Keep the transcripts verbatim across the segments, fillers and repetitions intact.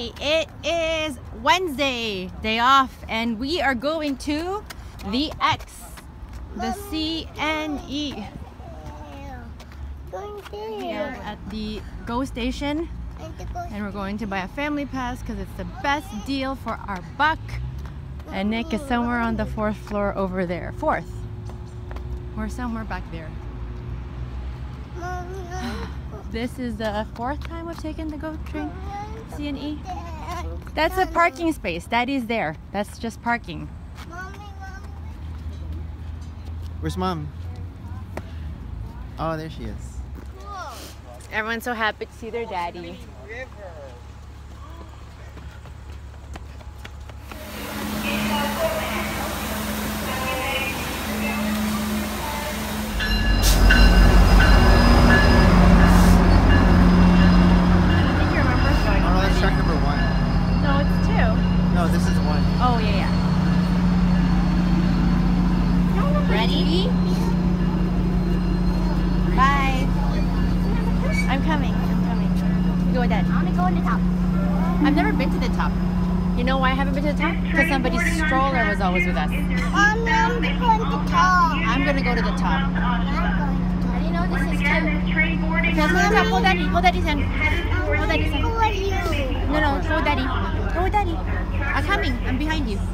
Hey, it is Wednesday, day off, and we are going to the X, the C N E. We are at the Go Station, and we're going to buy a family pass because it's the best deal for our buck. And Nick is somewhere on the fourth floor over there. Fourth. We're somewhere back there. This is the fourth time we've taken the Go train, C N E. That's a parking space. Daddy's there. That's just parking. Where's Mom? Oh, there she is. Everyone's so happy to see their daddy. No, this is one. Oh, yeah, yeah. Ready? Bye. I'm coming. I'm coming. You go with Dad. I want to go on the top. I've never been to the top. You know why I haven't been to the top? Because somebody's stroller was always with us. Mommy, I'm going to the top. I'm going to go to the top. I didn't know this is too. Okay, let's go to the top. Hold Daddy. Hold Daddy's hand. Hold Daddy's hand. Who are you? No, no. Go with Daddy. Go with Daddy. I'm coming. I'm behind you.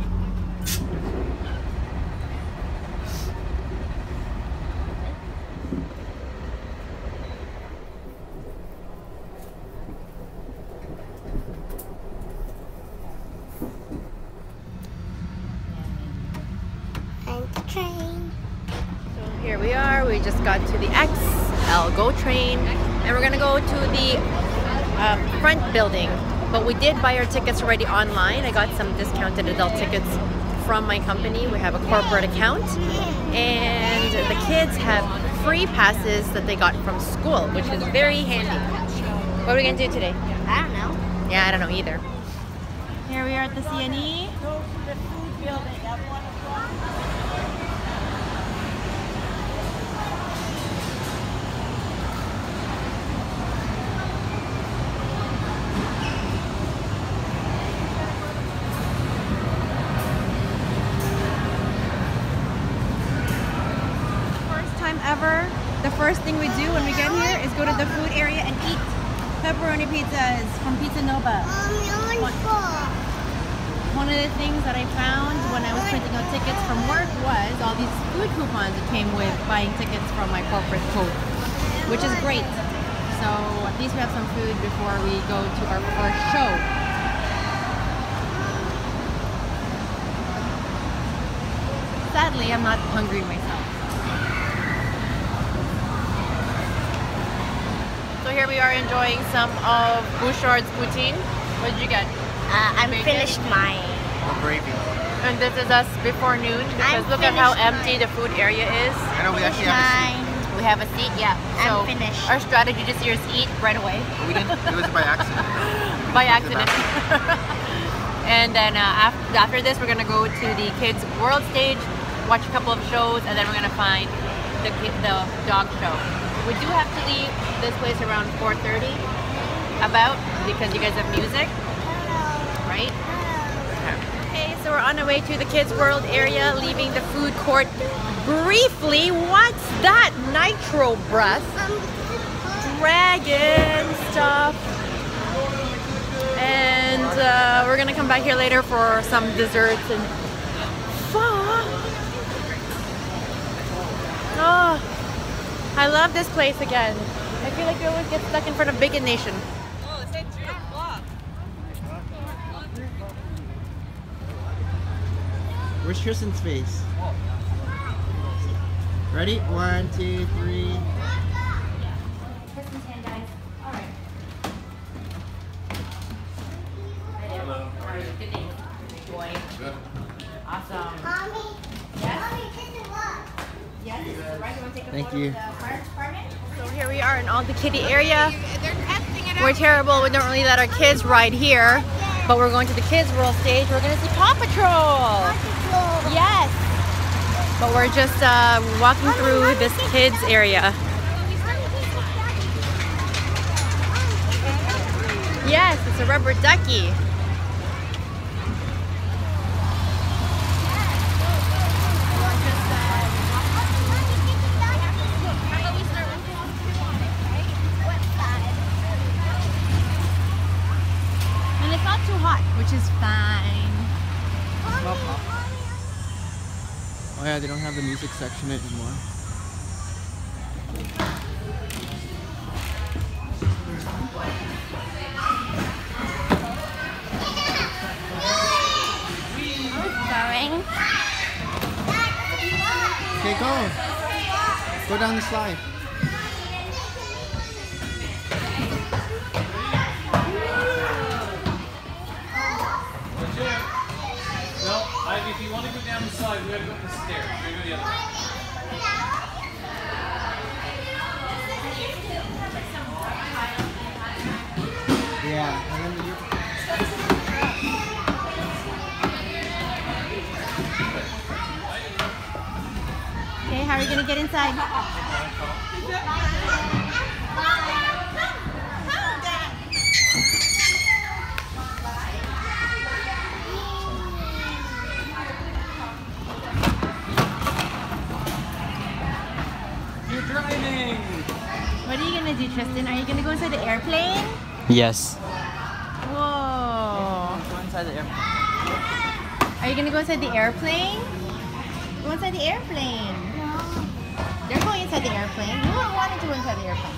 And the train. So here we are. We just got to the X L Go train, and we're gonna go to the um, front building. But we did buy our tickets already online. I got some discounted adult tickets from my company. We have a corporate account, and the kids have free passes that they got from school, which is very handy. What are we gonna do today? I don't know. Yeah, I don't know either. Here we are at the C N E. Ever, the first thing we do when we get here is go to the food area and eat pepperoni pizzas from Pizza Nova. Mommy, I want to go. One of the things that I found when I was printing out tickets from work was all these food coupons that came with buying tickets from my corporate code, which is great. So at least we have some food before we go to our first show. Sadly, I'm not hungry myself. So here we are enjoying some of Bouchard's poutine. What did you get? Uh, I'm Bacon? finished mine. Oh, gravy. And this is us before noon because I'm look at how finished empty mine. the food area is. I know we actually have a seat. Mine. We have a seat, yeah. So I'm finished. our strategy this year is eat right away. But we didn't. It was by accident. By accident. And then uh, after, after this, we're gonna go to the Kids World stage, watch a couple of shows, and then we're gonna find the the dog show. We do have to leave this place around four thirty, about, because you guys have music, right? Okay, so we're on our way to the Kids World area, leaving the food court briefly. What's that? Nitro breath. Dragon stuff. And uh, we're gonna come back here later for some desserts and pho. Oh. I love this place again. I feel like we always get stuck in front of Bacon Nation. Oh, it's at three o'clock. Where's Tristan's face? Ready? One, two, three. Tristan's hand, guys. All right. Hello. How are you? Good day. Boy. Good. Awesome. Mommy. Yes? Mommy, this is what? Yes, this is the right. You want to take a Thank photo you. with the fire department? So here we are in all the kitty area. We're terrible. We don't really let our kids ride here, but we're going to the Kids World stage. We're going to see Paw Patrol. Yes. But we're just uh, walking through this kids area. Yes, it's a rubber ducky. And it's not too hot, which is fine. Oh yeah, they don't have the music section anymore. Going. Okay, go. Go down the slide. No, Ivy, if you want to go down the slide, we gotta go up the stairs. We gotta go the other way. Yeah, and then you. Okay, how are you gonna get inside? You're driving! What are you gonna do, Tristan? Are you gonna go inside the airplane? Yes. Whoa. Go inside the airplane. Are you gonna go inside the airplane? Go inside the airplane. They're going inside the airplane. You wouldn't want to go inside the airplane.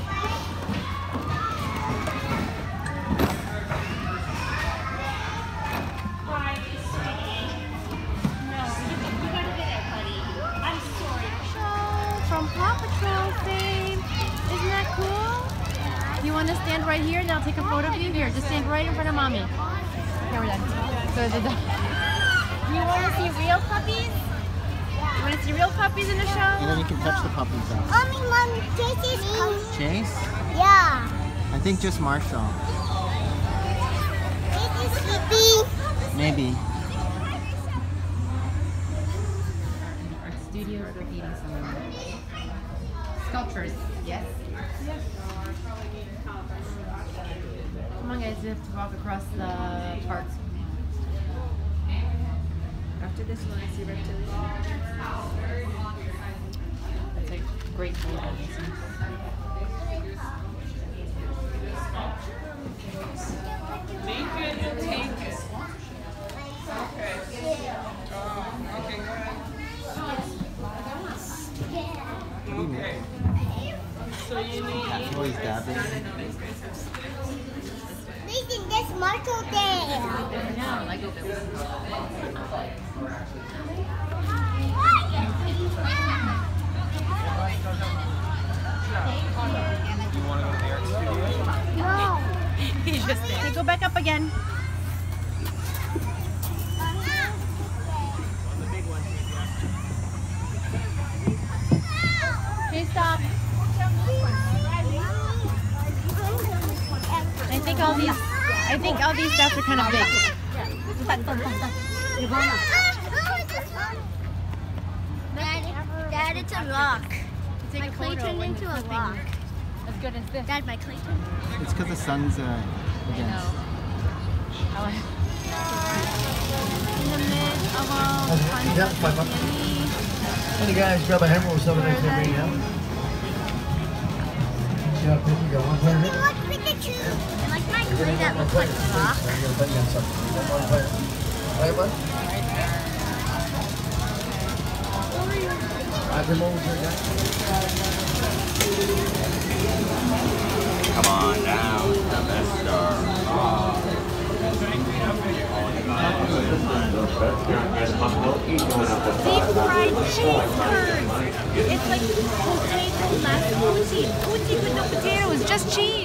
From Paw Patrol fame. Isn't that cool? You want to stand right here and I'll take a photo of you? Here, just stand right in front of mommy. Here, we're done. So the dog. Do you want to see real puppies? You want to see real puppies in the show? And then you can touch the puppies out. Mommy, mommy, Chase is coming. Chase? Yeah. I think just Marshall. Chase is sleeping. Maybe. Art studios are feeding someone. Sculptures, yes? Come on guys, we have to walk across the park. After this one, I see reptilian. That's a great photo. So you need. Cat's always dabbing. Listen, there's Marco there. No, Lego builds. You want to go to the art studio? No. He's just there. Okay, go back up again. Okay, stop. I think all these, I think all these stuff are kind of big. Dad, Dad, it's a rock. Take My a clay photo turned when into you're a flipping. rock. As good as this. Dad, my clay turned. It's because the sun's uh, I against. know. I like- In the midst of all the fun Yeah, stuff my- my- and yummy. Hey you guys, grab a hammer or something there for me now. Yeah, you got one player here? Look, Pikachu. I like my You're clay gonna that get one looks player. like a rock. I'm gonna bet you on something. You got one player. Play one? Five remotes here, guys. Come on down to the star. Deep fried cheese curds. It's like potato mashed poutine. Poutine with no potatoes, just cheese.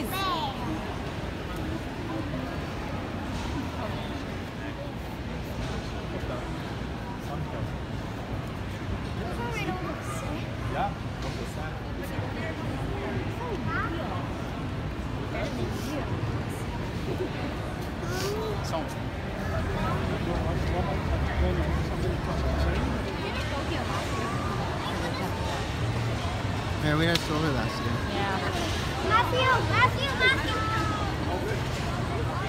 Yeah, we had solar last year. Yeah. Matthew, Matthew, Matthew.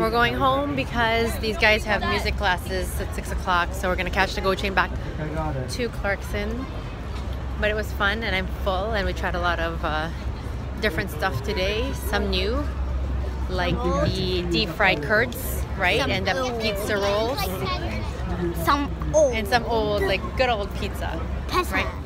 we're going home because these guys have music classes at six o'clock. So we're gonna catch the GO train back I got it. to Clarkson. But it was fun and I'm full, and we tried a lot of uh, different stuff today. Some new, like the deep fried curds, right? And the pizza rolls. Some old. And some old, like good old pizza. Pizza. Right?